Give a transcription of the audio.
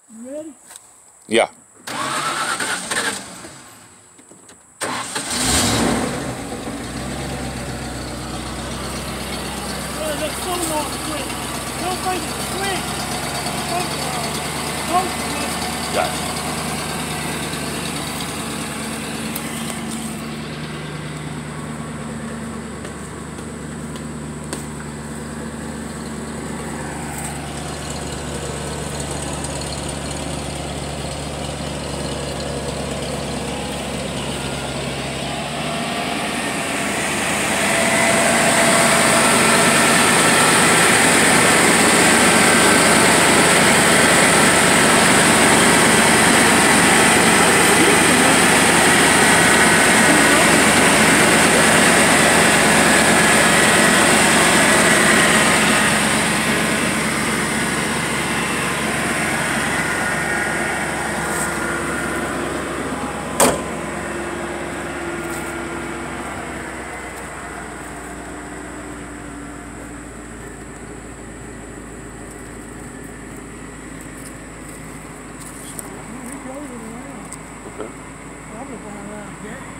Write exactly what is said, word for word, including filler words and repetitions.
You ready? Yeah. Well, that's so long quick. Don't make it quick. Don't, don't, Gotcha. he goes around. Okay. Probably going around there.